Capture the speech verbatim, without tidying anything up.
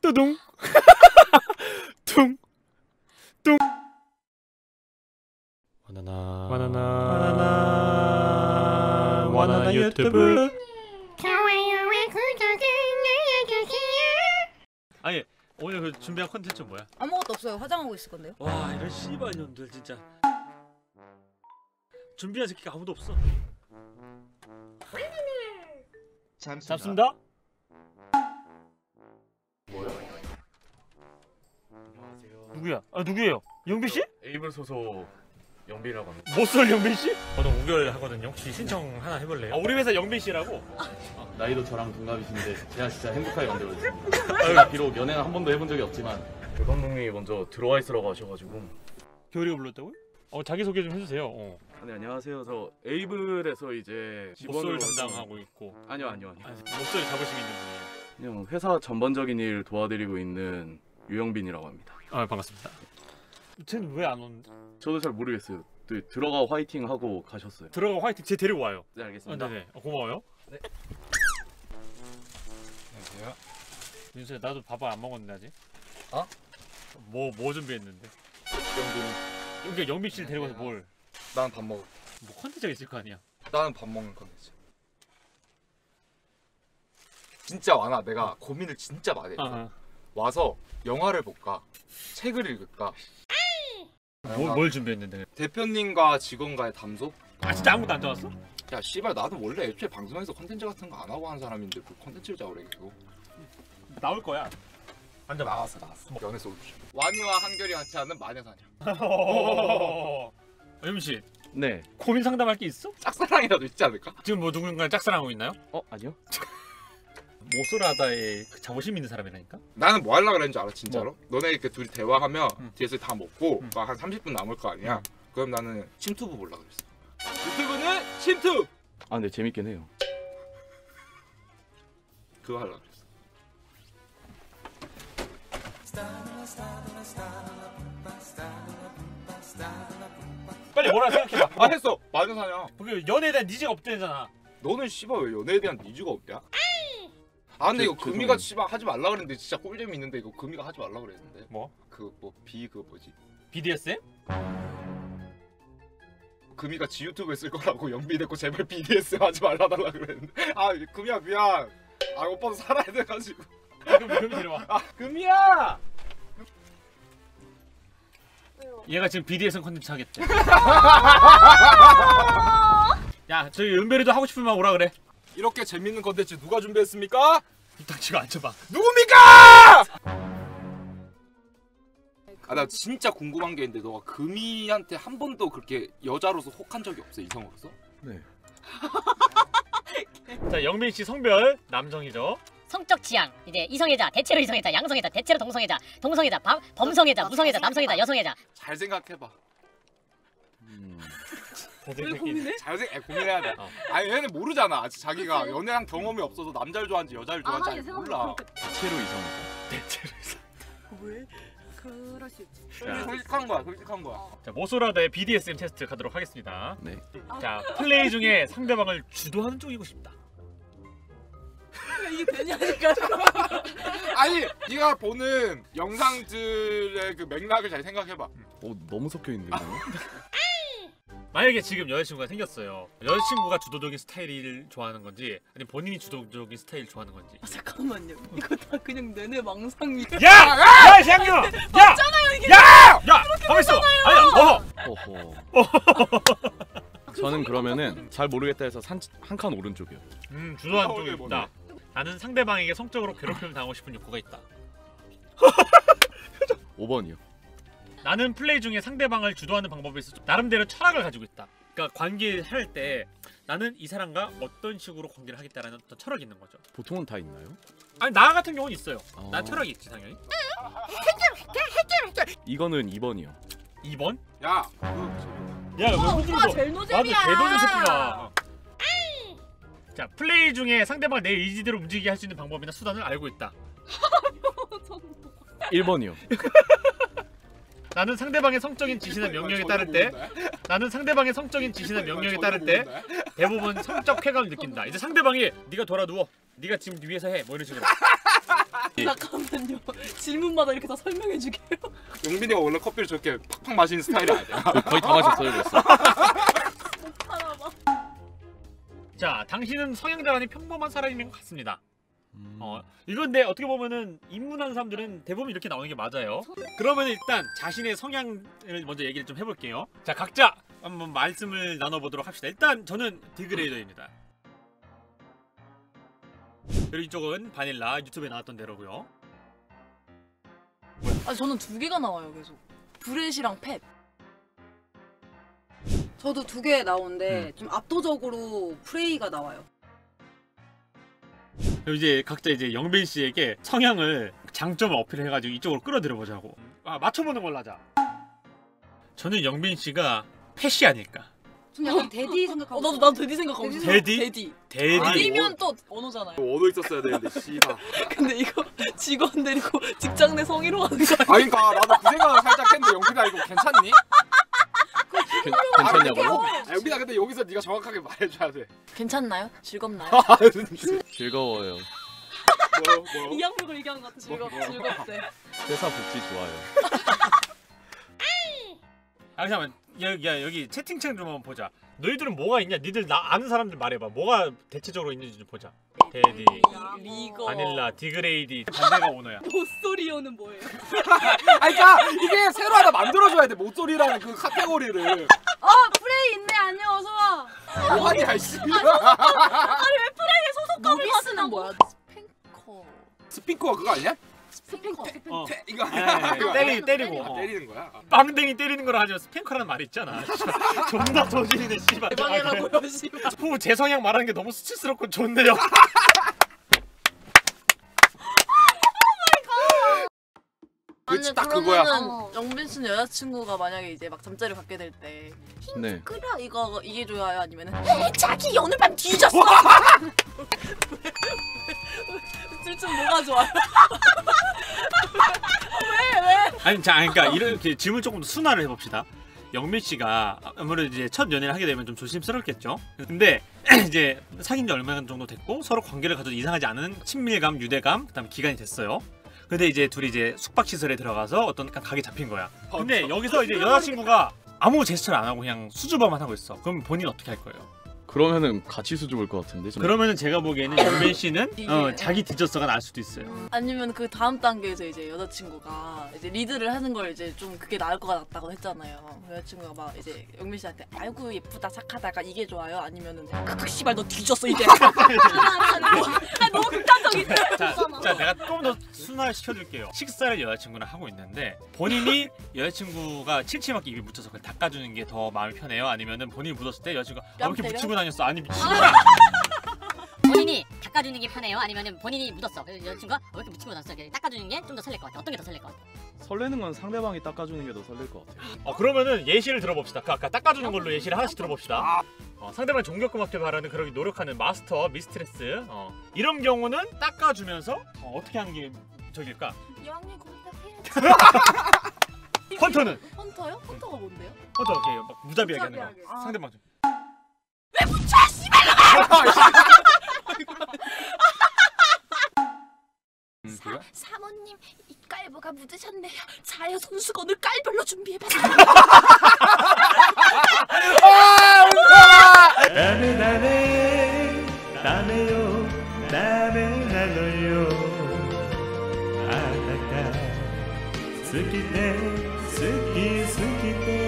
뚜둥 퉁 뚱 바나나 바나나 바나나 바나나 유튜브 좋아요와 구독을 눌러주세요. 아니 오늘 그 준비한 컨텐츠 뭐야? 아무것도 없어요. 화장하고 있을 건데요. 와 이런 씨발년들 진짜 준비한 새끼가 아무도 없어. 잠시만. 잡습니다. 뭐야? 안녕하세요. 누구야? 아 누구예요? 영빈 씨? 에이블 소속 영빈이라고 합니다. 못쏠 영빈 씨? 저는 우결 하거든요. 혹시 신청 하나 해볼래요? 아, 우리 회사 영빈 씨라고? 나이도 저랑 동갑이신데 제가 진짜 행복하게 만들어줬습니다. 비록 연애는 한 번도 해본 적이 없지만 교 감독님이 먼저 들어와 있으라고 하셔가지고. 겨울이가 불렀다고요? 어 자기 소개 좀 해주세요. 어. 네, 안녕하세요. 저 에이블에서 이제 직원으로 못쏠 담당하고 있고. 아니요 아니요 아니요. 아니, 목소리 자부심 있는 분이에요. 그냥 회사 전반적인 일 도와드리고 있는 유영빈이라고 합니다. 아 반갑습니다. 쟤는 왜 안 오는데? 저도 잘 모르겠어요. 또 들어가 화이팅 하고 가셨어요. 들어가 화이팅 쟤 데리고 와요. 네 아, 알겠습니다. 네네 어, 고마워요. 네. 안녕하세요. 윤수야 나도 밥을 안 먹었는데 아직. 어? 뭐 뭐 준비했는데? 영빈, 그러니까 영빈 씨를 데리고 와서 뭘? 나는 밥 먹을. 뭐 컨텐츠가 있을 거 아니야. 나는 밥 먹는 컨텐츠. 진짜 많아. 내가 고민을 진짜 많이 했어. 아, 아. 와서 영화를 볼까, 책을 읽을까. 뭘, 뭘 준비했는데? 대표님과 직원과의 담소? 아 진짜 아무도 안 잡았어? 야 씨발 나도 원래 애초에 방송에서 컨텐츠 같은 거 안 하고 하는 사람인데 그 컨텐츠를 잡으래 계속. 나올 거야. 안 잡아. 나왔어 나왔어. 연애 솔루션. 완이와 한결이 같이 하는 마녀사냥. 영빈 씨 네. 고민 상담할 게 있어? 짝사랑이라도 있지 않을까? 지금 뭐 누군가 짝사랑하고 있나요? 어 아니요. 모쏠하다에 그 자부심 있는 사람이라니까? 나는 뭐 하려고 그랬는지 알아 진짜로? 뭐? 너네 이렇게 둘이 대화하면 응. 뒤에서 다 먹고 응. 막 한 삼십 분 남을 거 아니야? 응. 그럼 나는 침투부 보려고 그랬어. 유튜브는 침투! 아 근데 재밌긴 해요. 그거 하려고 그랬어. 빨리 뭐라 생각해봐. 아 했어! 마녀사냥. 그게 연애에 대한 니즈가 없대잖아. 너는 씨발 왜 연애에 대한 니즈가 없냐? 아 근데 저- 이거 금이가 죄송해요. 씨발 하지 말라 그랬는데 진짜 꿀잼이 있는데 이거 금이가 하지 말라 그랬는데. 뭐? 그 뭐 비 그거 뭐지? 비디에스엠? 금이가 지 유튜브에 쓸 거라고 연비 됐고 제발 비디에스 하지 말라달라 그랬는데. 아 금이야 미안. 아 오빠도 살아야 돼가지고. 아, 그럼 그럼 데려와. 아 금이야! 얘가 지금 비디에스엠 컨텐츠 하겠대. 야 저기 은별이도 하고 싶으면 오라 그래. 이렇게 재밌는 컨텐츠 누가 준비했습니까? 딱 지금 앉혀봐. 누굽니까? 아 나 진짜 궁금한 게 있는데 너가 금이한테 한 번도 그렇게 여자로서 혹한 적이 없어? 이성으로서? 네. 자 영빈 씨 성별 남성이죠. 성적 지향 이제 이성애자, 대체로 이성애자, 양성애자, 대체로 동성애자, 동성애자, 밤, 범성애자, 무성애자, 남성애자, 여성애자. 잘 생각해봐. 음. 왜 고민해? 잘 생각, 고민해야 돼. 어. 아니 얘는 모르잖아. 아직 자기가 연애한 경험이 없어서 남자를 좋아하는지 여자를 좋아하는지 아직 몰라. 대체로 이성이죠. 대체로 이성. 왜? 그럴 수 있지. 솔직한 거야, 솔직한 거야. 자 모쏠하다의 비디에스엠 테스트 가도록 하겠습니다. 네. 자 플레이 중에 상대방을 주도하는 쪽이고 싶다. 이게 되냐니까. 아니 네가 보는 영상들의 그 맥락을 잘 생각해봐. 어 너무 섞여 있는데 이거. 만약에 지금 여자친구가 생겼어요. 여자친구가 주도적인 스타일을 좋아하는 건지 아니면 본인이 주도적인 스타일 좋아하는 건지. 아, 잠깐만요. 이거 다 그냥 내내 망상이. 야! 야! 장녀! 야! 맞잖아요 이게. 야! 야! 가만 있어. 아니야. 어허. 어허. 저는 그러면은 잘 모르겠다 해서 한 칸 오른쪽이요. 음 주도하는 어, 쪽이 네, 있다. 나는 상대방에게 성적으로 괴롭힘을 당하고 싶은 욕구가 있다. 오 번이요. 나는 플레이 중에 상대방을 주도하는 방법에 있어서 나름대로 철학을 가지고 있다. 그러니까 관계할 때 나는 이 사람과 어떤 식으로 관계를 하겠다라는 어떤 철학이 있는 거죠. 보통은 다 있나요? 아니 나 같은 경우는 있어요. 어. 난 철학이 있지 당연히. 이거는 이 번이요. 이 번? 야, 야, 왜 흔들어? 오빠 제일 노잼이야. 나도 개도전 새끼가. 자, 플레이 중에 상대방 내 의지대로 움직이게 할 수 있는 방법이나 수단을 알고 있다. 일 번이요. 나는 상대방의 성적인 지시나 명령에 따를 때 나는 상대방의 성적인 지시나 명령에 따를 때 대부분 성적 쾌감을 느낀다. 이제 상대방이 네가 돌아 누워. 네가 지금 위에서 해. 뭐 이런 식으로. 잠깐만요. 질문마다 이렇게 다 설명해 주게요. 영빈이가 원래 커피를 저렇게 팍팍 마시는 스타일이 아니야. 거의 다 마셨어요 벌써. 자, 당신은 성향자라니 평범한 사람인 것 같습니다. 어, 이건데 어떻게 보면은 입문하는 사람들은 대부분 이렇게 나오는 게 맞아요. 그러면 일단 자신의 성향을 먼저 얘기를 좀 해볼게요. 자, 각자 한번 말씀을 나눠보도록 합시다. 일단 저는 디그레이더입니다. 그리고 이쪽은 바닐라, 유튜브에 나왔던 대로고요. 아 저는 두 개가 나와요 계속. 브렛이랑 팻. 저도 두 개 나오는데 좀 압도적으로 프레이가 나와요. 그럼 이제 각자 이제 영빈 씨에게 성향을 장점을 어필해가지고 이쪽으로 끌어들여 보자고. 아, 맞춰보는 걸로 하자. 저는 영빈 씨가 펫이 아닐까. 좀 약간 데디 생각하고. 어 나도 나도 데디 생각하고 있어. 데디? 데디. 데디. 데디면 또 언어잖아요. 언어 있었어야 되는데 씨발. 근데 이거 직원 데리고 직장 내 성희롱 하는 거 아 그러니까 나도 그 생각을 살짝 했는데 영빈아 이거 괜찮니? 괜찮냐고요? 아, 영빈아 근데 여기서 네가 정확하게 말해줘야 돼. 괜찮나요? 즐겁나요? 즐거워요. 뭐, 뭐. 이 항목을 얘기하는 것 같아. 즐겁 즐겁대. 회사 복지 좋아요. 아, 잠깐만. 야, 야, 여기 채팅창 좀 한번 보자. 너희들은 뭐가 있냐? 니들 나 아는 사람들 말해봐. 뭐가 대체적으로 있는지 좀 보자. 데디, 리거. 바닐라, 디그레이디, 반대가 오너야. 모소리오는 뭐예요? 아 그러니까 이게 새로 하나 만들어줘야 돼. 모쏠이라는 그 카테고리를. 어 프레이 있네. 안녕 어서 와. 뭐하냐 씨. 소속감을 뭐야? 스팽커. 스피커 그거 아니야? 스팽커. 어. 이거 아니, 아니, 이거 때리, 아니야? 때리고. 아, 어. 때리는 거야? 아. 빵댕이 때리는 거라 하지만 스팽커라는 말이 있잖아. 존나 저질이네, 씨발. 아, 그래? 대박이라고요, 씨발. 후, 제 성향 말하는 게 너무 수치스럽고 좋네요. 그치, 아니 딱 그거야. 그러면은 영빈 씨는 여자친구가 만약에 이제 막 잠자리를 갖게 될 때 네. 끓여 이거 이게 좋아요 아니면은 자기 오늘 밤 뒤졌어. 둘 중 뭐가 좋아요? 아니, 자, 아니, 그러니까 이렇게 질문 조금 더 순화를 해봅시다. 영민 씨가 아무래도 이제 첫 연애를 하게 되면 좀 조심스럽겠죠. 근데 이제 사귄 지 얼마 정도 됐고 서로 관계를 가져도 이상하지 않은 친밀감, 유대감, 그다음 기간이 됐어요. 근데 이제 둘이 이제 숙박 시설에 들어가서 어떤 각이 잡힌 거야. 근데 여기서 이제 여자친구가 아무 제스처를 안 하고 그냥 수줍어만 하고 있어. 그럼 본인 어떻게 할 거예요? 그러면은 같이 수줍을 것 같은데. 좀. 그러면은 제가 보기에는 영민 씨는 이게- 어, 자기 뒤졌어가 날 수도 있어요. 아니면 그 다음 단계에서 이제 여자친구가 이제 리드를 하는 걸 이제 좀 그게 나을 것 같다고 했잖아요. 여자친구가 막 이제 영민 씨한테 아이고 예쁘다 착하다가 이게 좋아요? 아니면은 크크 씨발 너 뒤졌어 이제. 아 너무 극단적이다. 자, 자, 내가 좀 더 순화를 시켜줄게요. 식사를 여자친구랑 하고 있는데 본인이 여자친구가 칠칠맞게 입에 묻혀서 그걸 닦아주는 게 더 마음이 편해요? 아니면은 본인이 묻었을 때 여자친구가 아, 왜 이렇게 때려? 묻히고 다녔어? 아니 미친. 본인이 닦아주는 게 편해요? 아니면은 본인이 묻었어. 그래서 여자친구가 왜 이렇게 묻히고 났어? 이렇게 닦아주는 게 좀 더 설렐 것 같아. 어떤 게 더 설렐 것 같아? 설레는 건 상대방이 닦아주는 게 더 설렐 것 같아요. 어, 그러면은 예시를 들어봅시다. 그 아까 닦아주는 걸로 예시를 하나씩 들어봅시다. 어, 상대방 종교금학교 바라는 그러기 노력하는 마스터 미스트레스. 어, 이런 경우는 닦아주면서 어, 어떻게 하는 게 저길까? 여왕님 공격해야지. 헌터는? 헌터요? 헌터가 뭔데요? 헌터 이렇게 막 무자비하게 하는 거. 무자비하게. 아. 상대방 좀. 음, 그래? 사모님 이깔보가 묻으셨네요. 자유 손수건을 깔별로 준비해봤어요. 다음에 다음에 다음에요 다음에 나눠요 아따까 스키테 스키 스키테